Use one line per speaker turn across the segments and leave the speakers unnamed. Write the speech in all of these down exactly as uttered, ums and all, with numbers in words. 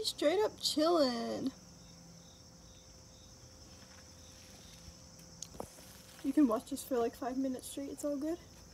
He's straight up chilling. You can watch this for like five minutes straight, it's all good.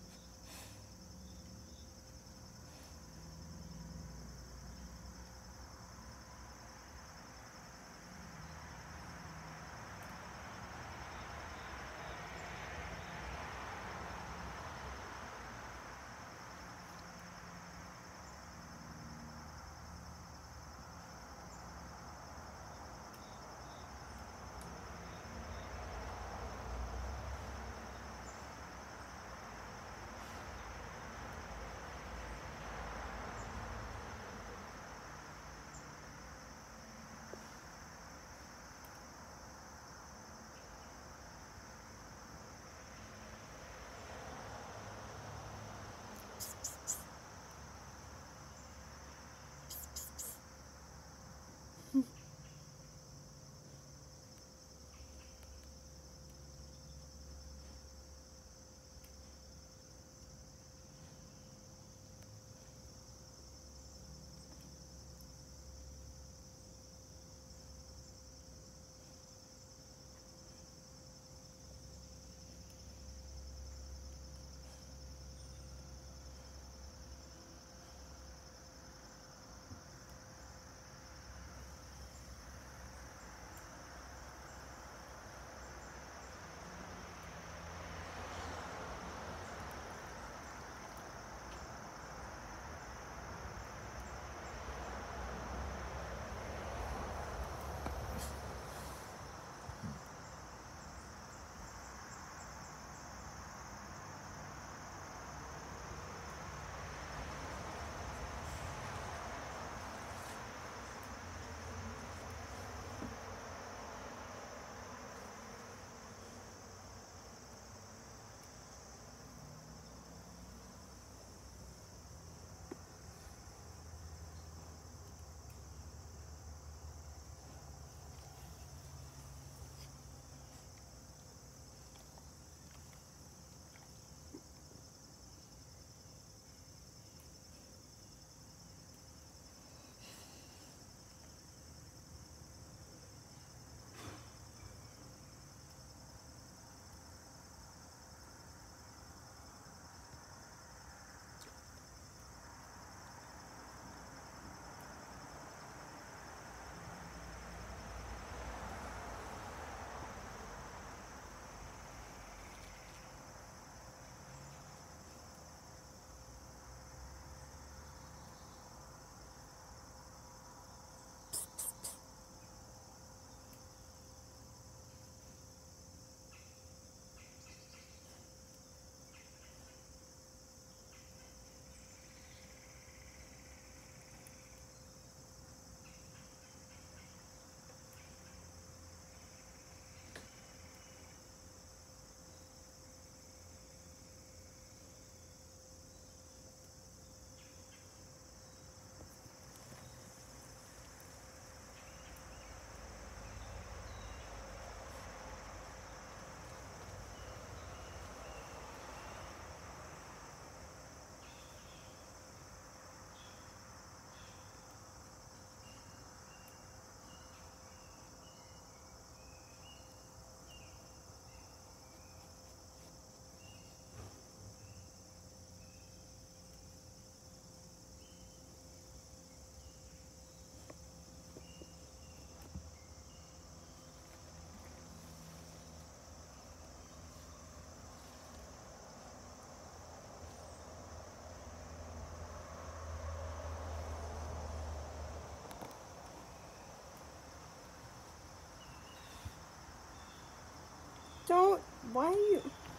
Don't. Why are you.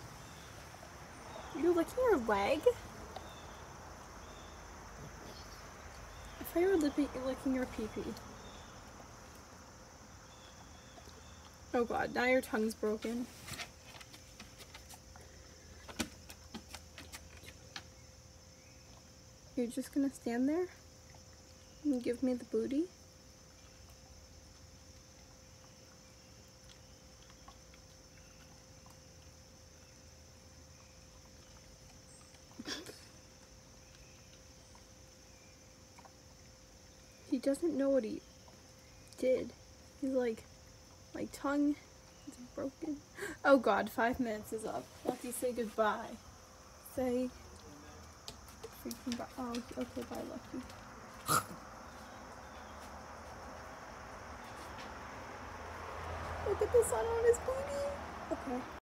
You're licking your leg? I thought you were licking, licking your pee pee. Oh god, now your tongue's broken. You're just gonna stand there and give me the booty? He doesn't know what he did. He's like, my tongue is broken. Oh god, five minutes is up. Lucky, say goodbye. Say freaking bye. Oh, okay, bye, Lucky. Look at the sun on his booty. Okay.